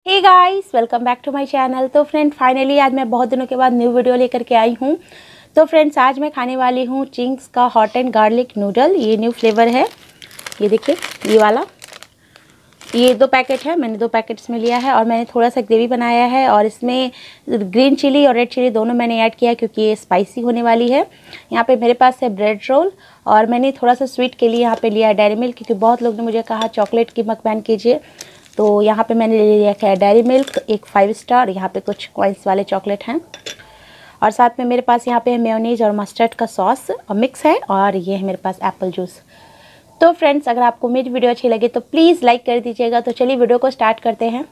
Hey guys, welcome back to my channel. तो friend finally आज मैं बहुत दिनों के बाद न्यू वीडियो लेकर के आई हूँ। तो फ्रेंड्स आज मैं खाने वाली हूँ चिंग्स का हॉट एंड गार्लिक नूडल। ये न्यू फ्लेवर है। ये देखिए, ये वाला, ये 2 पैकेट है। मैंने 2 पैकेट्स में लिया है और मैंने थोड़ा सा ग्रेवी बनाया है और इसमें ग्रीन चिली और रेड चिली दोनों मैंने ऐड किया क्योंकि ये स्पाइसी होने वाली है। यहाँ पे मेरे पास है ब्रेड रोल और मैंने थोड़ा सा स्वीट के लिए यहाँ पे लिया डेयरी मिल्क, क्योंकि बहुत लोग ने मुझे कहा चॉकलेट की मकबैन कीजिए। तो यहाँ पे मैंने ले लिया है डेयरी मिल्क, एक 5 स्टार। यहाँ पे कुछ कॉइन्स वाले चॉकलेट हैं और साथ में मेरे पास यहाँ पे मेयोनीज और मस्टर्ड का सॉस मिक्स है और ये है मेरे पास एप्पल जूस। तो फ्रेंड्स अगर आपको मेरी वीडियो अच्छी लगे तो प्लीज़ लाइक कर दीजिएगा। तो चलिए वीडियो को स्टार्ट करते हैं।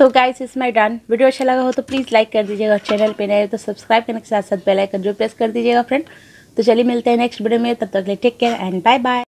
तो गाइस इस माई डन। वीडियो अच्छा लगा हो तो प्लीज़ लाइक कर दीजिएगा, चैनल पे नए हो तो सब्सक्राइब करने के साथ साथ बेल आइकन जो प्रेस कर दीजिएगा फ्रेंड। तो चलिए मिलते हैं नेक्स्ट वीडियो में, तब तक के लिए take care and bye bye.